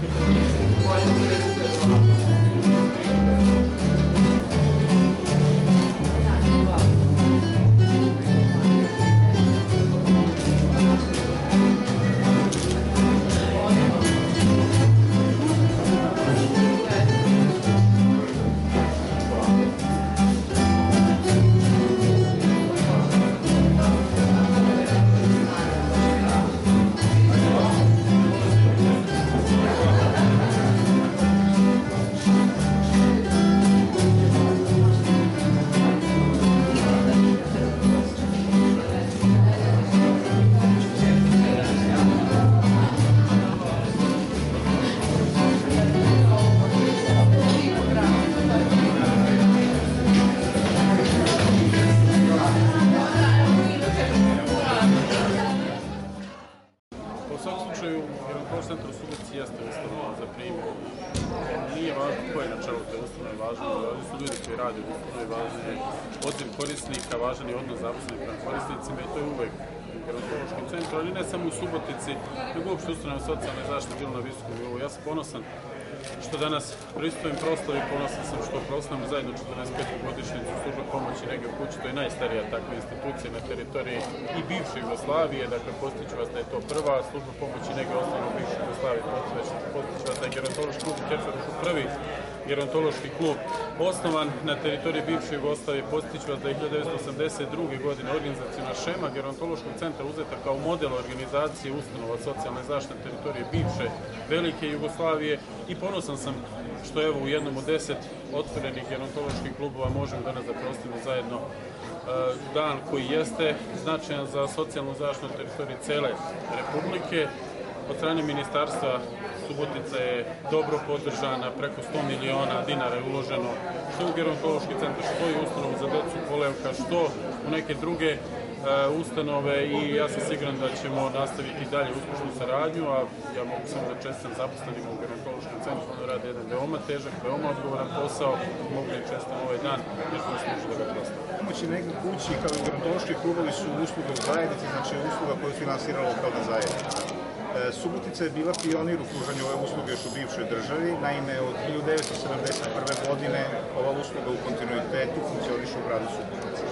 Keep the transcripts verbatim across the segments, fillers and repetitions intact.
Gerontološki centar u Subotici jeste ustanova za primjer. Nije važno ko je na čelu te ustanove, važno su ljudi koji rade u ustanovi, važan je odziv korisnika, važan je odnos zaposlenih prema korisnicima i to je uvek u gerontološkom centru, ali ne samo u Subotici, nego uopšte ustanove socijalne zaštite bilo na visokom nivou. Ja sam ponosan što danas pristojim proslavi, ponosan sam što proslavimo zajedno četrnaest petu godišnjicu službe pomoći nege u kući, to je najstarija takva institucija na teritoriji i bivše Jugoslavije, dakle postiću vas da je to prva služba pomoći nege osnovna u bivše Jugoslavije, postiću vas da je gerontološki klub u Ćerferušu prvi gerontološki klub osnovan na teritoriji bivše Jugoslavije, postiću vas da je hiljadu devetsto osamdeset druge. godine organizaciona šema gerontološkog centra uzeta kao model organizacije ustanova socijalne zaštite na teritoriji bivše velike Jugoslavije i ponosan sam što evo u jednom od deset otvorenih gerontoloških klubova možemo danas da proslavimo zajedno dan koji jeste značajan za socijalnu zaštitu na teritoriji cele Republike. Od strane ministarstva Subotica je dobro podržana, preko sto miliona dinara je uloženo što u gerontološki centar, što i ustanovu za decu Kolevka, što u neke druge ustanove i ja sam siguran da ćemo nastaviti dalje uspešnu saradnju, a ja mogu samo da čestitam zaposlenima u gerontološkom centru, oni rade jedan veoma težak, veoma odgovoran posao, mogu da im čestitam ovaj dan, jer smo služi da ga proslavimo. Pomoći nege u kući kao i gerontološki klubovi su usluge u zajednici, znači usluga koju finansira lokalna zajednica. Subotica je bila pionir u pružanju ove usluge još u bivšoj državi, naime od hiljadu devetsto sedamdeset prve. godine ova usluga u kontinuitetu funkcioniše u gradu Subotici.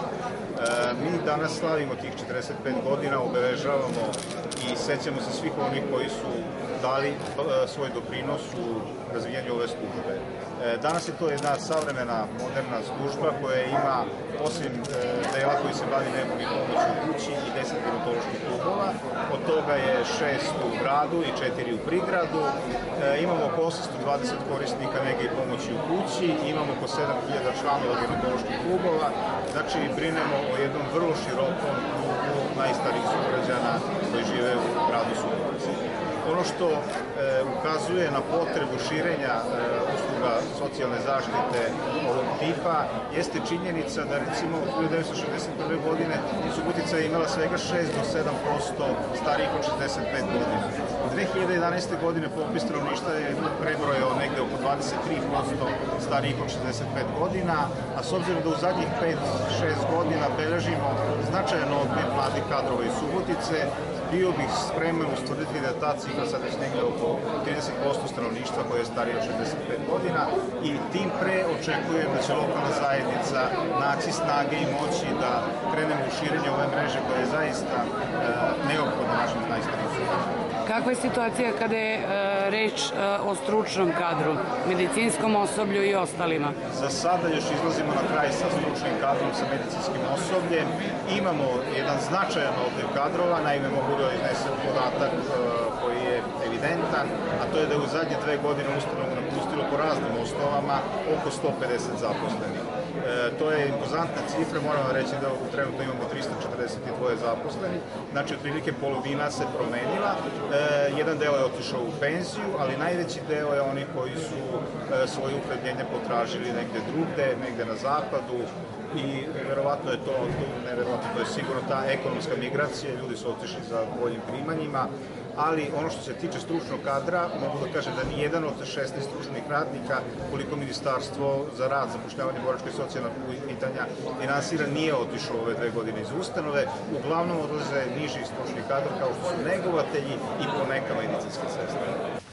Mi danas slavimo tih četrdeset pet godina, obeležavamo i sećamo se svih onih koji su dali svoj doprinos u razvijanju ove službe. Danas je to jedna savremena, moderna služba koja ima, osim dela koji se bavi negom i pomoći u kući, i deset gerontoloških klubova. Od toga je šest u gradu i četiri u prigradu. Imamo oko osamsto dvadeset korisnika nege i pomoći u kući, imamo oko sedam hiljada članova gerontoloških klubova. Znači, brinemo o jednom vrlo širokom krugu najstarijih sugrađana koji žive u gradu Subotici. Ono što e, ukazuje na potrebu širenja e, usluga socijalne zaštite ovog tipa jeste činjenica da recimo od hiljadu devetsto šezdeset prve. godine Subotica je imala svega šest do sedam posto starijih od šezdeset pet godina. U dve hiljade jedanaeste. godine popis stanovništva je prebrojao negde oko dvadeset tri posto starijih od šezdeset pet godina, a s obzirom da u zadnjih pet do šest godina beležimo značajan odliv mladih kadrova iz Subotice, bio bih spreman ustvrditi da ta cifra sad već negde oko trideset posto stanovništva koje je starije od šezdeset pet godina i tim pre očekujem da će lokalna zajednica naći snage i moći da krenemo u širenje ove mreže koja je zaista e, neophodna našim najstarijim sugrađanima. Kakva je situacija kada je e, reč e, o stručnom kadru, medicinskom osoblju i ostalima? Za sada još izlazimo na kraj sa stručnim kadrom, sa medicinskim osobljem. Imamo jedan značajan odliv kadrova, naime mogu da iznesem podatak e, koji je evidentan, a to je da je u zadnje dve godine ustanovu napustilo po raznim osnovama oko sto pedeset zaposlenih. E, to je impozantna cifra, moram vam reći da trenutno imamo trista četrdeset dva zaposlenih, znači otprilike polovina se promenila. E, jedan deo je otišao u penziju, ali najveći deo je oni koji su e, svoje uhlebljenje potražili negde drugde, negde na zapadu i verovatno je to, ne verovatno, to je sigurno ta ekonomska migracija, ljudi su otišli za boljim primanjima, ali ono što se tiče stručnog kadra, mogu da kažem da nijedan od šesnaest stručnih radnika, koliko Ministarstvo za rad, zapošljavanje, boračka i socijalna pitanja finansira, nije otišao ove dve godine iz ustanove. Uglavnom odlaze niži stručni kadar kao što su negovatelji i poneka medicinske sestre.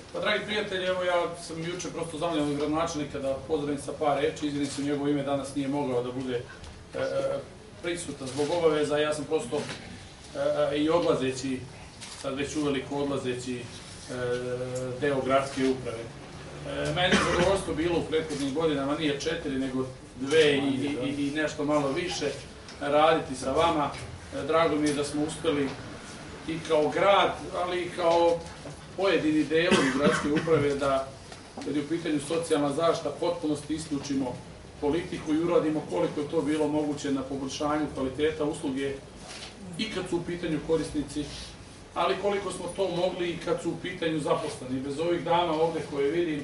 Pa, dragi prijatelji, evo ja sam juče prosto zamolio od gradonačelnika da pozdravim sa par reči, izvinim se u njegovo ime, danas nije mogao da bude e, prisutan zbog obaveza, ja sam prosto e, i odlazeći, sad već uveliko odlazeći e, deo gradske uprave. E, meni je zadovoljstvo bilo u prethodnim godinama, nije četiri, nego dve i, i, i nešto malo više, raditi sa vama. E, drago mi je da smo uspeli i kao grad, ali i kao pojedini delovi gradske uprave da, kad je u pitanju socijalna zaštita, potpunosti isključimo politiku i uradimo koliko je to bilo moguće na poboljšanju kvaliteta usluge i kad su u pitanju korisnici, ali koliko smo to mogli i kad su u pitanju zaposleni. Bez ovih dana ovde koje vidim,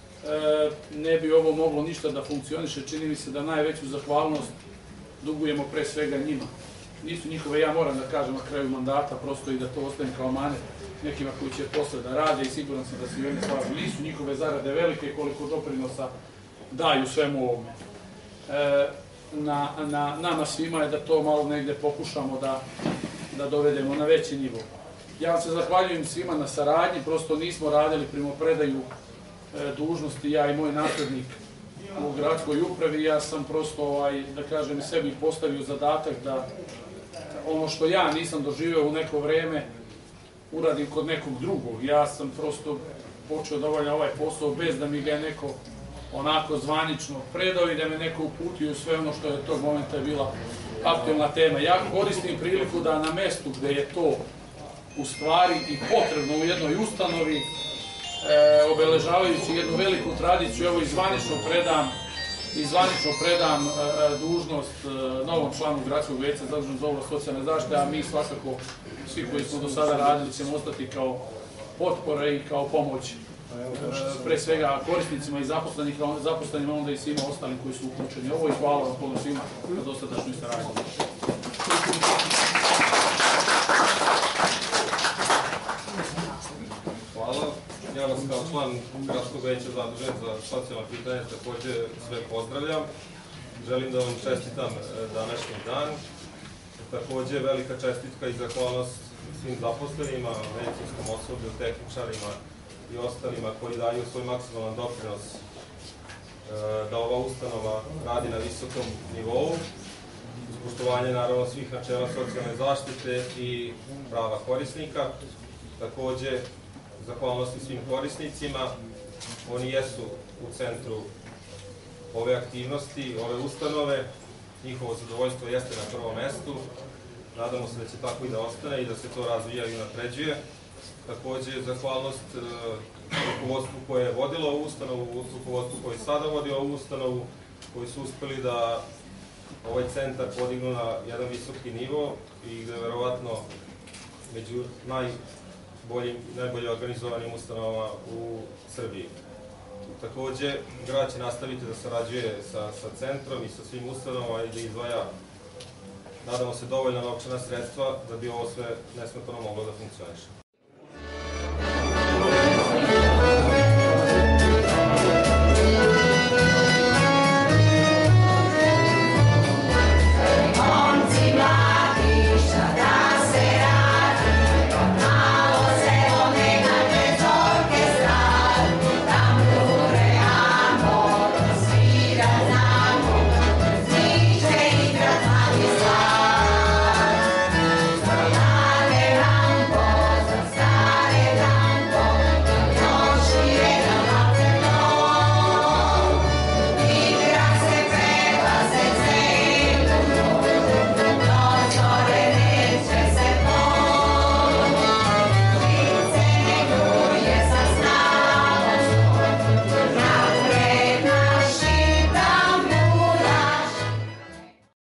ne bi ovo moglo ništa da funkcioniše. Čini mi se da najveću zahvalnost dugujemo pre svega njima. Nisu njihove, ja moram da kažem na kraju mandata, prosto i da to ostane kao manet nekima koji će posle da rade i siguran sam da se i oni slažu. Nisu njihove zarade velike koliko doprinosa daju svemu ovome. E, na, na nama svima je da to malo negde pokušamo da, da dovedemo na veći nivo. Ja vam se zahvaljujem svima na saradnji, prosto nismo radili primopredaju e, dužnosti, ja i moj naslednik u gradskoj upravi. Ja sam prosto, ovaj, da kažem, sebi postavio zadatak da ono što ja nisam doživeo u neko vreme uradim kod nekog drugog. Ja sam prosto počeo da obavljam ovaj posao bez da mi ga je neko onako zvanično predao i da me neko uputio u sve ono što je tog momenta bila aktualna tema. Ja koristim priliku da na mestu gde je to u stvari i potrebno u jednoj ustanovi, e, obeležavajući jednu veliku tradiciju, evo i zvanično predam i zvanično predam e, dužnost e, novom članu gradskog veća zaduženog za oblast socijalne zaštite, a mi svakako, svi koji smo do sada radili, ćemo ostati kao potpora i kao pomoć e, pre svega korisnicima i zaposlenih, zaposlenima, onda i svima ostalim koji su uključeni. Ovo i hvala vam puno svima na dosadašnjoj saradnji. Hvala. Ja vas kao član gradskog veća zadužen za socijalna pitanja takođe sve pozdravljam. Želim da vam čestitam današnji dan. Takođe velika čestitka i zahvalnost svim zaposlenima, medicinskom osoblju, tehničarima i ostalima koji daju svoj maksimalan doprinos da ova ustanova radi na visokom nivou, uz poštovanje naravno svih načela socijalne zaštite i prava korisnika. Takođe, zahvalnosti svim korisnicima, oni jesu u centru ove aktivnosti, ove ustanove, njihovo zadovoljstvo jeste na prvom mestu, nadamo se da će tako i da ostane i da se to razvija i napređuje. Takođe, zahvalnost rukovodstvu koje je vodilo ovu ustanovu, rukovodstvu koje sada vodi ovu ustanovu, koji su uspeli da ovaj centar podignu na jedan visoki nivo i da je verovatno među najboljim i najbolje organizovanim ustanovama u Srbiji. Takođe, grad će nastaviti da sarađuje sa, sa centrom i sa svim ustanovama i da izdvaja, nadamo se, dovoljna novčana sredstva da bi ovo sve nesmetano moglo da funkcioniše.